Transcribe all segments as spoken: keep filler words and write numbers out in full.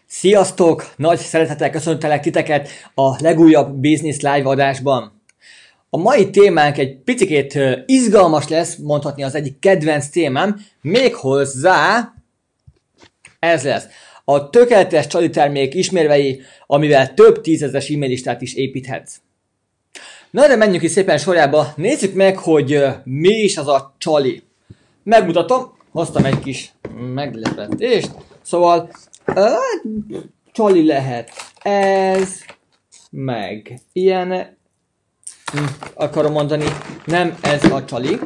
Sziasztok! Nagy szeretettel köszöntelek titeket a legújabb Business Live adásban. A mai témánk egy picikét ö, izgalmas lesz, mondhatni az egyik kedvenc témám, méghozzá ez lesz. A tökéletes csali termék ismérvei, amivel több tízezres e-mail listát is építhetsz. Na de menjünk is szépen sorjába, nézzük meg, hogy ö, mi is az a csali. Megmutatom, hoztam egy kis meglepetést, szóval ö, csali lehet ez, meg ilyen, hm, akarom mondani, nem ez a csali,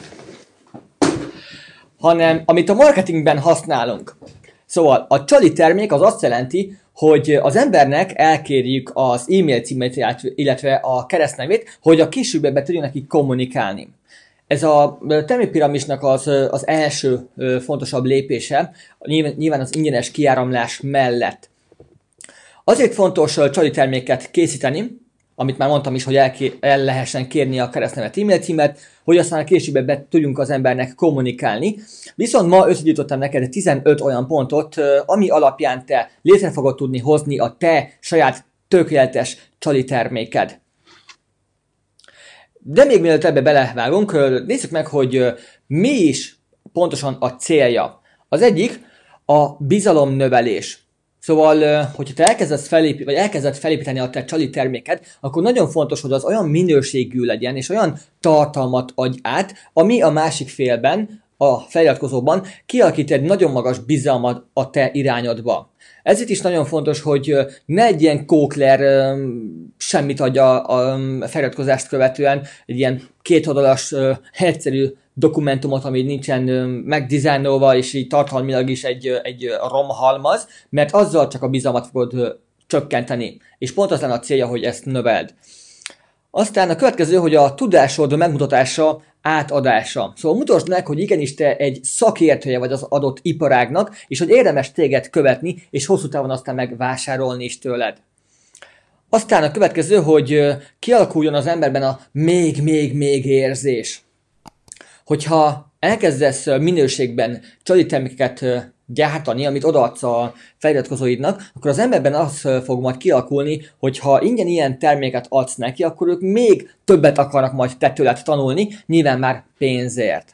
hanem amit a marketingben használunk. Szóval a csali termék az azt jelenti, hogy az embernek elkérjük az e-mail címét, illetve a keresztnevét, hogy a későbbiekben tudjon neki kommunikálni. Ez a termékpiramisnak az, az első fontosabb lépése, nyilván az ingyenes kiáramlás mellett. Azért fontos csali terméket készíteni, amit már mondtam is, hogy el, el lehessen kérni a keresztnevet, e-mail címet, hogy aztán a későbbiekben tudjunk az embernek kommunikálni. Viszont ma összegyűjtöttem neked tizenöt olyan pontot, ami alapján te létre fogod tudni hozni a te saját tökéletes csali terméked. De még mielőtt ebbe belevágunk, nézzük meg, hogy mi is pontosan a célja. Az egyik a bizalomnövelés. Szóval, hogyha te elkezdesz felépíteni, vagy elkezded felépíteni a te csali terméked, akkor nagyon fontos, hogy az olyan minőségű legyen, és olyan tartalmat adj át, ami a másik félben, a feliratkozóban kialakít egy nagyon magas bizalmat a te irányodba. Ezért is nagyon fontos, hogy ne egy ilyen kókler semmit adja a feliratkozást követően, egy ilyen kétoldalas egyszerű dokumentumot, ami nincsen megdizájnolva, és így tartalmilag is egy, egy romhalmaz, mert azzal csak a bizalmat fogod csökkenteni. És pont az lenne a célja, hogy ezt növeld. Aztán a következő, hogy a tudásod megmutatása, átadása. Szóval mutasd meg, hogy igenis te egy szakértője vagy az adott iparágnak, és hogy érdemes téged követni, és hosszú távon aztán megvásárolni is tőled. Aztán a következő, hogy kialakuljon az emberben a még-még-még érzés. Hogyha elkezdesz minőségben csali termékeket gyártani, amit odaadsz a feliratkozóidnak, akkor az emberben az fog majd kialakulni, hogy ha ingyen ilyen terméket adsz neki, akkor ők még többet akarnak majd te tőled tanulni, nyilván már pénzért.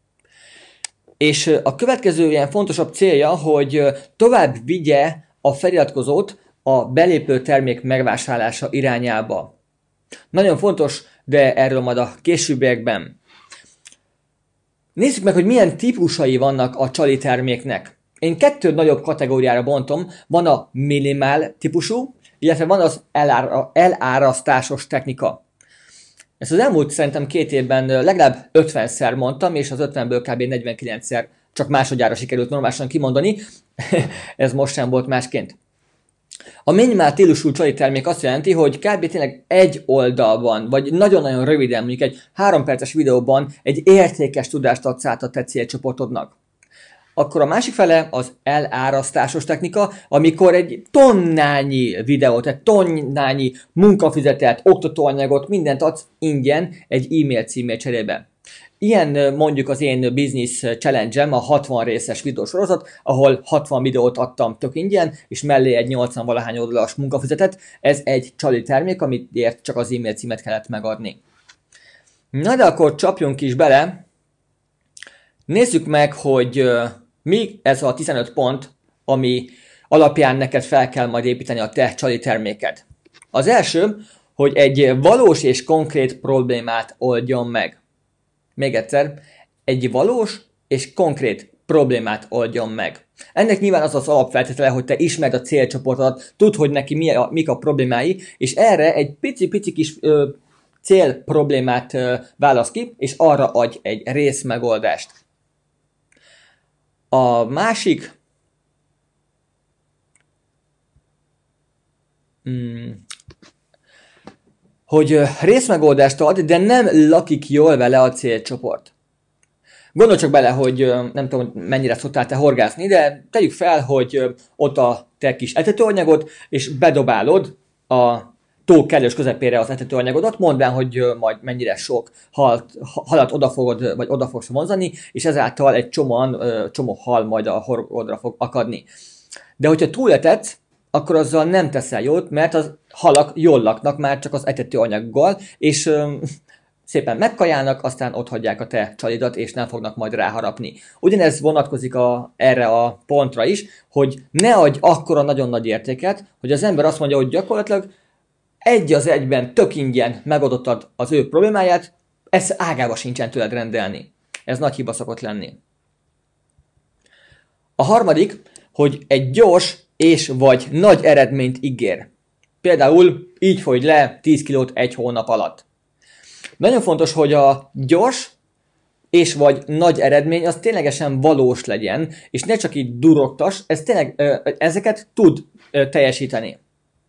És a következő ilyen fontosabb célja, hogy tovább vigye a feliratkozót a belépő termék megvásárlása irányába. Nagyon fontos, de erről majd a későbbiekben. Nézzük meg, hogy milyen típusai vannak a csali terméknek. Én kettő nagyobb kategóriára bontom. Van a minimál típusú, illetve van az elára, elárasztásos technika. Ezt az elmúlt szerintem két évben legalább ötvenszer mondtam, és az ötvenből kb. negyvenkilencszer csak másodjára sikerült normálisan kimondani. Ez most sem volt másként. A minimál típusú csali termék azt jelenti, hogy kb. Tényleg egy oldalban, vagy nagyon-nagyon röviden, mondjuk egy három perces videóban egy értékes tudást adsz át a te célcsoportodnak. Akkor a másik fele az elárasztásos technika, amikor egy tonnányi videót, egy tonnányi munkafizetett, oktatóanyagot, mindent adsz ingyen egy e-mail címmel cserébe. Ilyen mondjuk az én Business Challenge-em, a hatvan részes videósorozat, ahol hatvan videót adtam tök ingyen, és mellé egy nyolcvan valahány oldalas munkafizetet. Ez egy csali termék, amit csak az e-mail címet kellett megadni. Na de akkor csapjunk is bele. Nézzük meg, hogy uh, mi ez a tizenöt pont, ami alapján neked fel kell majd építeni a te csali terméked. Az első, hogy egy valós és konkrét problémát oldjon meg. Még egyszer, egy valós és konkrét problémát oldjon meg. Ennek nyilván az az alapfeltétele, hogy te ismerd a célcsoportodat, tudd, hogy neki mi a, mik a problémái, és erre egy pici-pici kis ö, célproblémát ö, válasz ki, és arra adj egy részmegoldást. A másik... Hmm, hogy részmegoldást ad, de nem lakik jól vele a célcsoport. Gondolj csak bele, hogy nem tudom, mennyire szoktál te horgászni, de tegyük fel, hogy ott a te kis etetőanyagot, és bedobálod a tó kellős közepére az etetőanyagodat, mondván, hogy majd mennyire sok halat, halat oda fogod, vagy oda fogsz vonzani, és ezáltal egy csomóan, csomó hal majd a horgodra fog akadni. De hogyha túletetsz, akkor azzal nem teszel jót, mert az halak jól laknak már csak az etető anyaggal, és öm, szépen megkajálnak, aztán ott hagyják a te csalidat, és nem fognak majd ráharapni. Ugyanez vonatkozik a, erre a pontra is, hogy ne adj akkora nagyon nagy értéket, hogy az ember azt mondja, hogy gyakorlatilag egy az egyben tök ingyen megoldottad az ő problémáját, ez ágába sincsen tőled rendelni. Ez nagy hiba szokott lenni. A harmadik, hogy egy gyors és vagy nagy eredményt ígér. Például így fogy le tíz kilót egy hónap alatt. Nagyon fontos, hogy a gyors és vagy nagy eredmény az ténylegesen valós legyen, és ne csak így durogtas, ez tényleg, ezeket tud teljesíteni.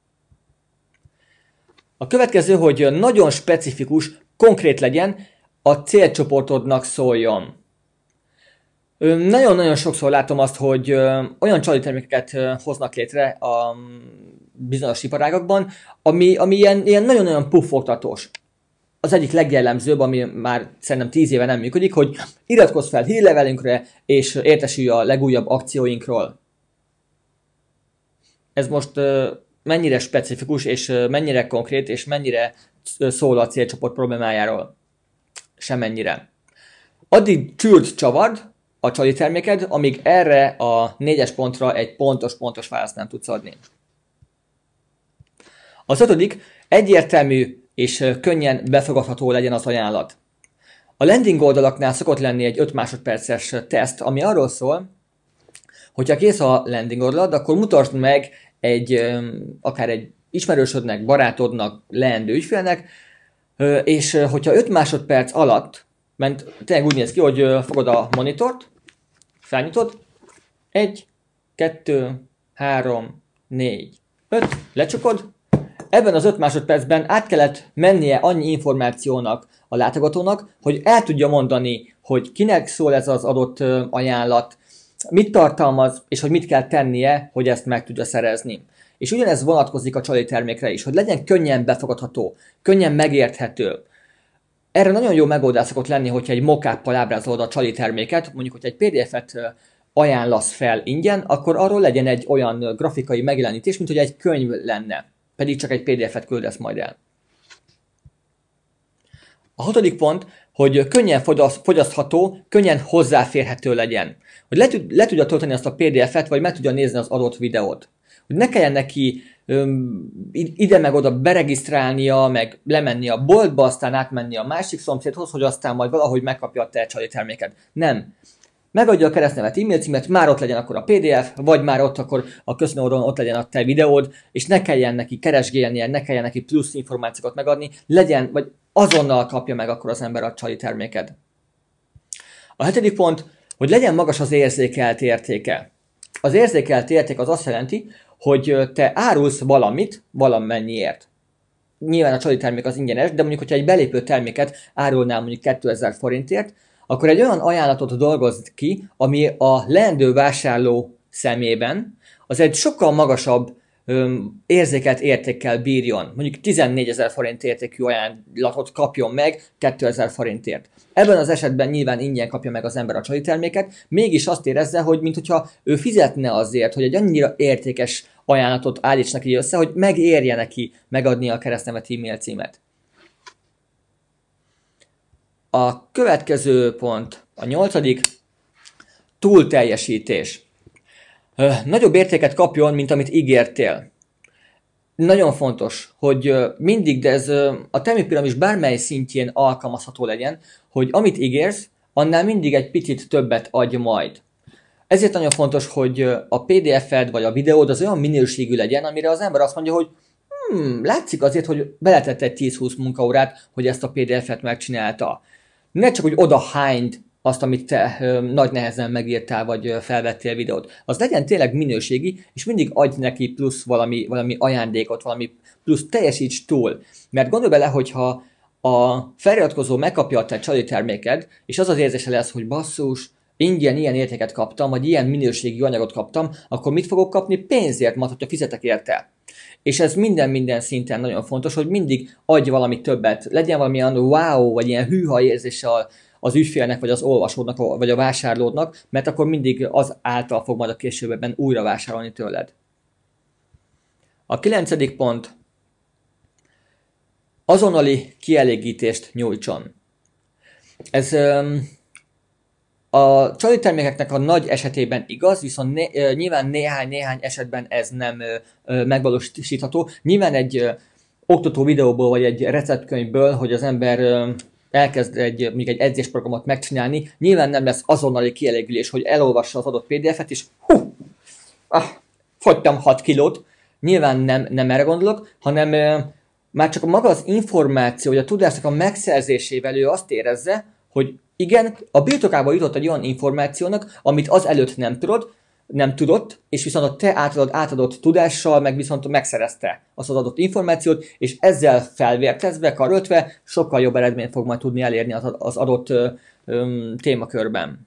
A következő, hogy nagyon specifikus, konkrét legyen, a célcsoportodnak szóljon. Nagyon-nagyon sokszor látom azt, hogy olyan csali termékeket hoznak létre a bizonyos iparágakban, ami, ami ilyen, ilyen nagyon-nagyon puffogtatós. Az egyik legjellemzőbb, ami már szerintem tíz éve nem működik, hogy iratkozz fel hírlevelünkre, és értesülj a legújabb akcióinkról. Ez most mennyire specifikus, és mennyire konkrét, és mennyire szól a célcsoport problémájáról? Semennyire. Addig csűrt csavard a csali terméked, amíg erre a négyes pontra egy pontos-pontos választ nem tudsz adni. Az ötödik, egyértelmű és könnyen befogadható legyen az ajánlat. A landing oldalaknál szokott lenni egy öt másodperces teszt, ami arról szól, hogyha kész a landing oldalad, akkor mutasd meg egy, akár egy ismerősödnek, barátodnak, leendő ügyfélnek, és hogyha öt másodperc alatt, mert tényleg úgy néz ki, hogy fogod a monitort, felnyitod, egy, kettő, három, négy, öt, lecsukod, ebben az öt másodpercben át kellett mennie annyi információnak a látogatónak, hogy el tudja mondani, hogy kinek szól ez az adott ajánlat, mit tartalmaz, és hogy mit kell tennie, hogy ezt meg tudja szerezni. És ugyanez vonatkozik a csali termékre is, hogy legyen könnyen befogadható, könnyen megérthető. Erre nagyon jó megoldás szokott lenni, hogyha egy mockuppal ábrázolod a csali terméket, mondjuk, hogy egy pé dé ef-et ajánlasz fel ingyen, akkor arról legyen egy olyan grafikai megjelenítés, mint hogy egy könyv lenne, pedig csak egy pé dé ef-et küldesz majd el. A hatodik pont, hogy könnyen fogyasztható, könnyen hozzáférhető legyen. Hogy le, tud, le tudja tölteni azt a pé dé ef-et, vagy meg tudja nézni az adott videót. Hogy ne kelljen neki öm, ide meg oda beregisztrálnia, meg lemenni a boltba, aztán átmenni a másik szomszédhoz, hogy aztán majd valahogy megkapja a te csali terméket. Nem. Megadja a keresztnevet, e-mail címet, már ott legyen akkor a pé dé ef, vagy már ott akkor a köszönő oldalon ott legyen a te videód, és ne kelljen neki keresgélnie, ne kelljen neki plusz információkat megadni, legyen, vagy azonnal kapja meg akkor az ember a csali terméket. A hetedik pont, hogy legyen magas az érzékelt értéke. Az érzékelt érték az azt jelenti, hogy te árulsz valamit valamennyiért. Nyilván a csali termék az ingyenes, de mondjuk, hogyha egy belépő terméket árulnál mondjuk kétezer forintért, akkor egy olyan ajánlatot dolgozd ki, ami a leendő vásárló szemében az egy sokkal magasabb öm, érzékelt értékkel bírjon. Mondjuk tizennégyezer forint értékű ajánlatot kapjon meg kétezer forintért. Ebben az esetben nyilván ingyen kapja meg az ember a csali terméket, mégis azt érezze, hogy mintha ő fizetne azért, hogy egy annyira értékes ajánlatot állíts neki össze, hogy megérje neki megadni a keresztnevet, e-mail címet. A következő pont, a nyolcadik, túlteljesítés. Nagyobb értéket kapjon, mint amit ígértél. Nagyon fontos, hogy mindig, de ez a termékpiramis bármely szintjén alkalmazható legyen, hogy amit ígérsz, annál mindig egy picit többet adj majd. Ezért nagyon fontos, hogy a pé dé ef-ed vagy a videód az olyan minőségű legyen, amire az ember azt mondja, hogy hmm, látszik azért, hogy beletett egy tíz-húsz munkaórát, hogy ezt a pé dé ef-et megcsinálta. Ne csak, hogy oda hányd azt, amit te ö, nagy nehezen megírtál, vagy ö, felvettél videót. Az legyen tényleg minőségi, és mindig adj neki plusz valami, valami ajándékot, valami plusz teljesíts túl. Mert gondolj bele, hogyha a feliratkozó megkapja a te csali terméked, és az az érzése lesz, hogy basszus, ingyen ilyen értéket kaptam, vagy ilyen minőségi anyagot kaptam, akkor mit fogok kapni? Pénzért, majd hogyha fizetek érte. És ez minden-minden szinten nagyon fontos, hogy mindig adj valami többet, legyen valamilyen wow, vagy ilyen hűha érzése az ügyfélnek, vagy az olvasódnak, vagy a vásárlódnak, mert akkor mindig az által fog majd a későbben újra vásárolni tőled. A kilencedik pont, azonnali kielégítést nyújtson. Ez um, a csali termékeknek a nagy esetében igaz, viszont né, nyilván néhány-néhány esetben ez nem uh, megvalósítható. Nyilván egy uh, oktató videóból, vagy egy receptkönyvből, hogy az ember uh, elkezd egy, mondjuk egy edzésprogramot megcsinálni, nyilván nem lesz azonnali kielégülés, hogy elolvassa az adott pé dé ef-et, és hú, ah, fogytam hat kilót. Nyilván nem, nem erre gondolok, hanem uh, már csak maga az információ, vagy a tudásnak a megszerzésével ő azt érezze, hogy igen, a birtokába jutott egy olyan információnak, amit az előtt nem tudod, nem tudott, és viszont a te átadott, átadott tudással meg viszont megszerezte azt az adott információt, és ezzel felvértezve, karöltve sokkal jobb eredményt fog majd tudni elérni az, az adott ö, ö, témakörben.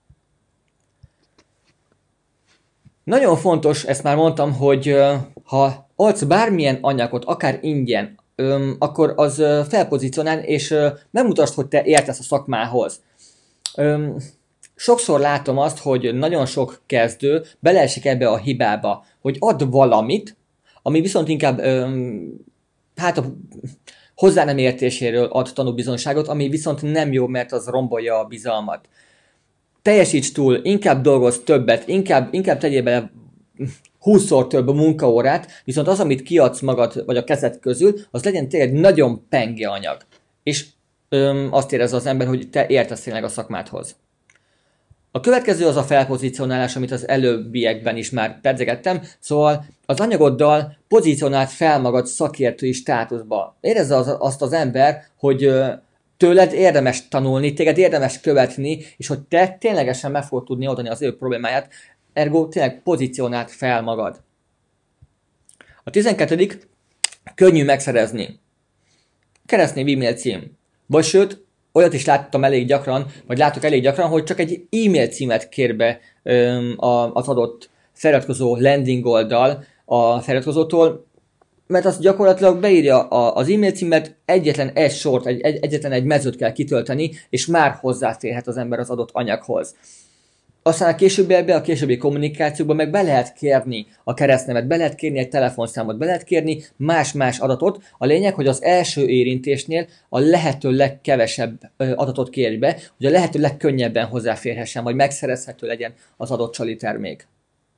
Nagyon fontos, ezt már mondtam, hogy ö, ha adsz bármilyen anyagot, akár ingyen, ö, akkor az ö, felpozícionál, és ö, megmutasd, hogy te értesz a szakmához. Ö, Sokszor látom azt, hogy nagyon sok kezdő beleesik ebbe a hibába, hogy ad valamit, ami viszont inkább öm, hát a hozzá nem értéséről ad tanúbizonyságot, ami viszont nem jó, mert az rombolja a bizalmat. Teljesíts túl, inkább dolgozz többet, inkább, inkább tegyél bele húszszor több munkaórát, viszont az, amit kiadsz magad vagy a kezed közül, az legyen tényleg nagyon penge anyag. És öm, azt érez az ember, hogy te értesz tényleg a szakmádhoz. A következő az a felpozícionálás, amit az előbbiekben is már pedzegettem, szóval az anyagoddal pozícionáld fel magad szakértői státuszba. Érezze az, azt az ember, hogy tőled érdemes tanulni, téged érdemes követni, és hogy te ténylegesen meg fogod tudni oldani az ő problémáját, ergo tényleg pozícionáld fel magad. A tizenkettedik könnyű megszerezni. Keresztnév e-mail cím. Vagy sőt, olyat is láttam elég gyakran, vagy látok elég gyakran, hogy csak egy e-mail címet kér be öm, az adott feliratkozó landing oldal a feliratkozótól, mert azt gyakorlatilag beírja az e-mail címet, egyetlen egy sort, egy, egy, egyetlen egy mezőt kell kitölteni, és már hozzáférhet az ember az adott anyaghoz. Aztán a későbbiekben, a későbbi kommunikációban meg be lehet kérni a keresztnevet, be lehet kérni egy telefonszámot, be lehet kérni más-más adatot. A lényeg, hogy az első érintésnél a lehető legkevesebb adatot kérj be, hogy a lehető legkönnyebben hozzáférhessen, vagy megszerezhető legyen az adott csali termék.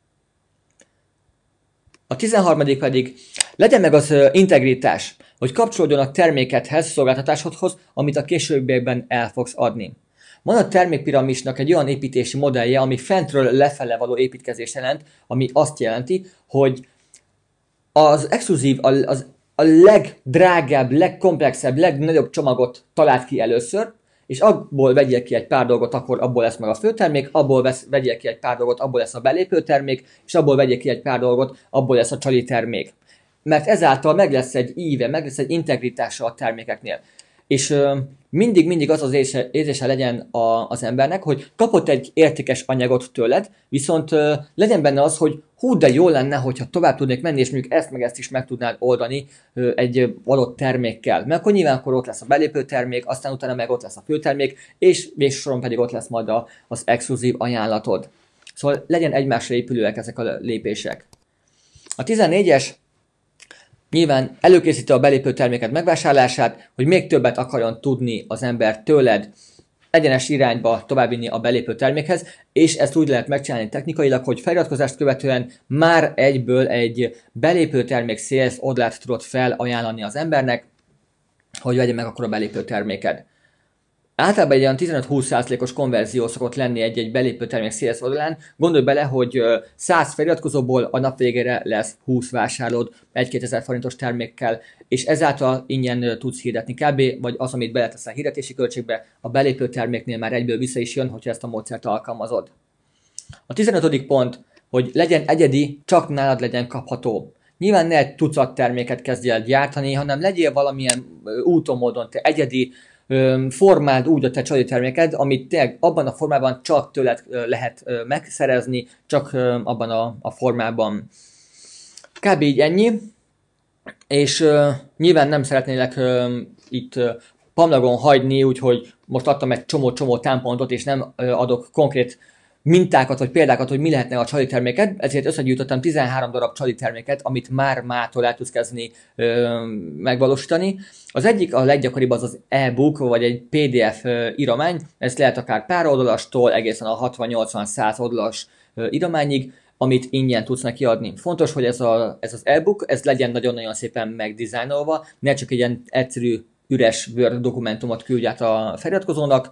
A tizenharmadik pedig legyen meg az integritás, hogy kapcsolódjon a termékedhez, szolgáltatásodhoz, amit a későbbiekben el fogsz adni. Van a termékpiramisnak egy olyan építési modellje, ami fentről lefele való építkezés jelent, ami azt jelenti, hogy az exkluzív, az, a legdrágább, legkomplexebb, legnagyobb csomagot talált ki először, és abból vegyél ki egy pár dolgot, akkor abból lesz meg a főtermék, abból vesz, vegyél ki egy pár dolgot, abból lesz a belépő termék, és abból vegyél ki egy pár dolgot, abból lesz a csali termék. Mert ezáltal meg lesz egy íve, meg lesz egy integritása a termékeknél. És mindig-mindig az az érzése, érzése legyen a, az embernek, hogy kapott egy értékes anyagot tőled, viszont uh, legyen benne az, hogy hú, de jó lenne, hogyha tovább tudnék menni, és mondjuk ezt meg ezt is meg tudnád oldani uh, egy adott termékkel. Mert akkor nyilván akkor ott lesz a belépő termék, aztán utána meg ott lesz a főtermék, és végső soron pedig ott lesz majd a, az exkluzív ajánlatod. Szóval legyen egymásra épülőek ezek a lépések. A tizennégyes nyilván előkészíti a belépő terméket megvásárlását, hogy még többet akarjon tudni az ember tőled, egyenes irányba továbbvinni a belépő termékhez, és ezt úgy lehet megcsinálni technikailag, hogy feliratkozást követően már egyből egy belépő termék sales oldalt tudod felajánlani az embernek, hogy vegye meg akkor a belépő terméked. Általában egy olyan tizenöt-húsz százalékos konverzió szokott lenni egy-egy belépő termék sales oldalán. Gondolj bele, hogy száz feliratkozóból a nap végére lesz húsz vásárlód egy-kétezer forintos termékkel, és ezáltal ingyen tudsz hirdetni kb. Vagy az, amit beleteszel hirdetési költségbe, a belépő terméknél már egyből vissza is jön, hogyha ezt a módszert alkalmazod. A tizenötödik pont, hogy legyen egyedi, csak nálad legyen kapható. Nyilván ne egy tucat terméket kezdj el gyártani, hanem legyél valamilyen úton, módon te egyedi, formáld úgy a te csali terméked, amit tényleg abban a formában csak tőled lehet megszerezni, csak abban a, a formában. Kb. Így ennyi, és uh, nyilván nem szeretnélek uh, itt uh, pamlagon hagyni, úgyhogy most adtam egy csomó-csomó támpontot, és nem adok konkrét mintákat vagy példákat, hogy mi lehetne a csali terméket, ezért összegyűjtöttem tizenhárom darab csali terméket, amit már mától el tudsz kezdeni ö, megvalósítani. Az egyik, a leggyakoribb az az e-book, vagy egy pé dé ef ö, íromány, ez lehet akár pár oldalastól egészen a hatvan-nyolcvan-száz oldalas ö, írományig, amit ingyen tudsz neki adni. Fontos, hogy ez, a, ez az e-book, ez legyen nagyon-nagyon szépen megdizájnolva, ne csak egy ilyen egyszerű, üres Word dokumentumot küldj át a feliratkozónak,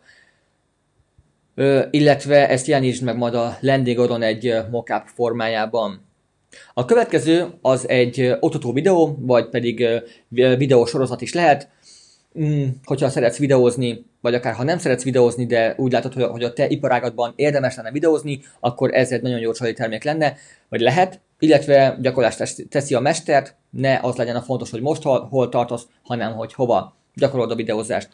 Ö, illetve ezt jelenítsd meg majd a landing oldalon egy mockup formájában. A következő az egy oktató videó, vagy pedig videósorozat is lehet. Mm, hogyha szeretsz videózni, vagy akár ha nem szeretsz videózni, de úgy látod, hogy a te iparágadban érdemes lenne videózni, akkor ez egy nagyon jó csali termék lenne, vagy lehet, illetve gyakorlást teszi a mestert, ne az legyen a fontos, hogy most hol, hol tartasz, hanem hogy hova gyakorolod a videózást.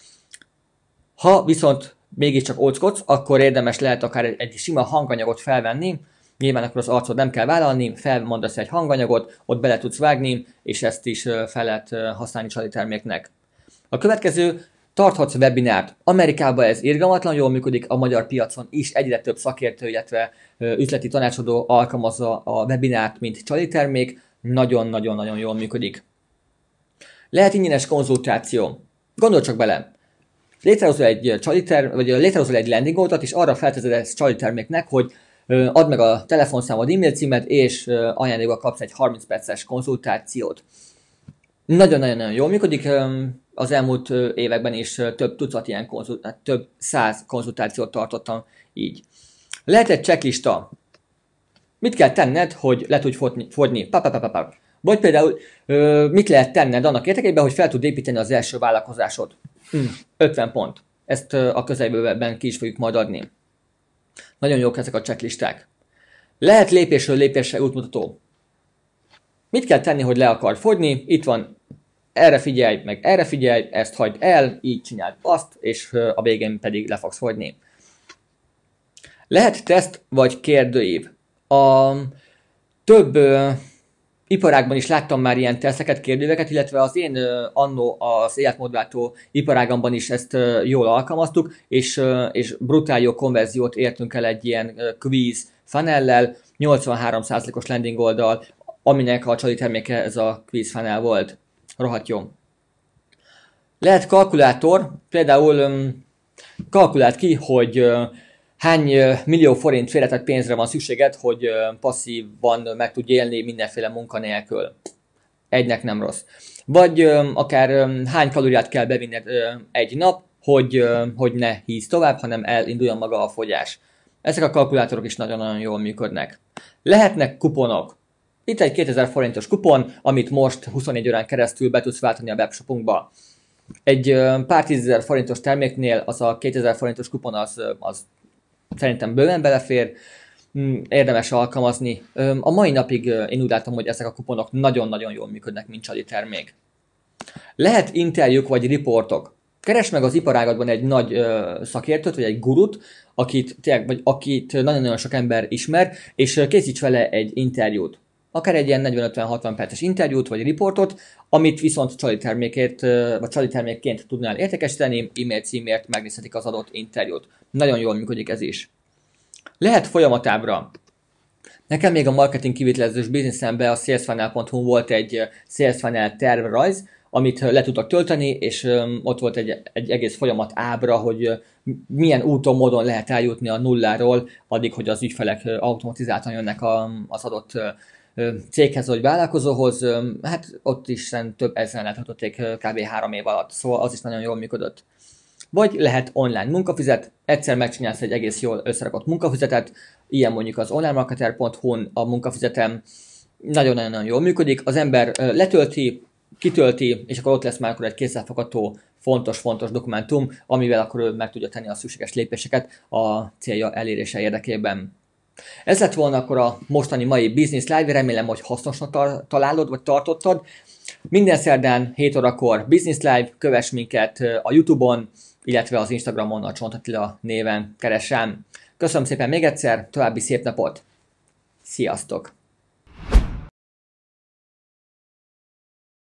Ha viszont mégiscsak óckodsz, akkor érdemes lehet akár egy, egy sima hanganyagot felvenni, nyilván akkor az arcod nem kell vállalni, felmondasz egy hanganyagot, ott bele tudsz vágni, és ezt is fel lehet használni csali terméknek. A következő, tarthatsz webinárt. Amerikában ez irgalmatlan jól működik, a magyar piacon is egyre több szakértő, illetve üzleti tanácsadó alkalmazza a webinárt, mint csali termék, nagyon-nagyon-nagyon jól működik. Lehet ingyenes konzultáció. Gondolj csak bele! Létrehozol egy csali term, vagy létrehozol egy landing oldalt, és arra felteszed ezt csali terméknek, hogy add meg a telefonszámod, e-mail címet, és ajándékba kapsz egy harminc perces konzultációt. Nagyon-nagyon jól működik, az elmúlt években is több tucat ilyen konzultációt, több száz konzultációt tartottam így. Lehet egy checklista. Mit kell tenned, hogy le tudj fogyni? Pa, pa, pa, pa, pa. Vagy például mit lehet tenned annak érdekében, hogy fel tud építeni az első vállalkozásod? Hmm, ötven pont. Ezt a közeljövőben ki is fogjuk majd adni. Nagyon jók ezek a checklisták. Lehet lépésről lépésre útmutató. Mit kell tenni, hogy le akar fogyni? Itt van, erre figyelj, meg erre figyelj, ezt hagyd el, így csináld azt, és a végén pedig le fogsz fogyni. Lehet teszt vagy kérdőív. A több uh, iparágban is láttam már ilyen teszteket, kérdőveket, illetve az én uh, annó az életmódváltó iparágamban is ezt uh, jól alkalmaztuk, és, uh, és brutál jó konverziót értünk el egy ilyen uh, quiz funnellel, nyolcvanhárom százalékos landing oldal, aminek a csali terméke ez a quiz funnel volt. Rohadt jó. Lehet kalkulátor, például um, kalkulált ki, hogy uh, hány uh, millió forint félretett pénzre van szükséged, hogy uh, passzívan meg tudj élni mindenféle munka nélkül. Egynek nem rossz. Vagy um, akár um, hány kalóriát kell bevinned uh, egy nap, hogy, uh, hogy ne hízz tovább, hanem elinduljon maga a fogyás. Ezek a kalkulátorok is nagyon-nagyon jól működnek. Lehetnek kuponok. Itt egy kétezer forintos kupon, amit most huszonnégy órán keresztül be tudsz váltani a webshopunkba. Egy uh, pár tízezer forintos terméknél az a kétezer forintos kupon az, az szerintem bőven belefér, érdemes alkalmazni. A mai napig én úgy látom, hogy ezek a kuponok nagyon-nagyon jól működnek, mint csali termék. Lehet interjúk vagy riportok. Keresd meg az iparágadban egy nagy ö, szakértőt, vagy egy gurut, akit, tényleg, vagy akit nagyon-nagyon sok ember ismer, és készíts vele egy interjút. Akár egy ilyen negyven-ötven-hatvan perces interjút, vagy riportot, amit viszont csali termékért, vagy csali termékként tudnál értékesíteni, e-mail címért megnézhetik az adott interjút. Nagyon jól működik ez is. Lehet folyamatábra. Nekem még a marketing kivitelezős bizniszemben a salesfunnel pont hu volt egy salesfunnel tervrajz, amit le tudtak tölteni, és ott volt egy, egy egész folyamat ábra, hogy milyen úton, módon lehet eljutni a nulláról, addig, hogy az ügyfelek automatizáltan jönnek az adott céghez vagy vállalkozóhoz. Hát ott is több ezeren letöltötték kb. három év alatt, szóval az is nagyon jól működött. Vagy lehet online munkafizet, egyszer megcsinálsz egy egész jól összerakott munkafizetet, ilyen mondjuk az onlinemarketer pont hu-n a munkafizetem nagyon-nagyon jól működik, az ember letölti, kitölti, és akkor ott lesz már akkor egy kézzelfogható, fontos-fontos dokumentum, amivel akkor ő meg tudja tenni a szükséges lépéseket a célja elérése érdekében. Ez lett volna akkor a mostani mai Business Live, remélem, hogy hasznosnak találod, vagy tartottad. Minden szerdán hét órakor Business Live, kövess minket a YouTube-on, illetve az Instagramon a Csont Attila néven keresem. Köszönöm szépen még egyszer, további szép napot, sziasztok!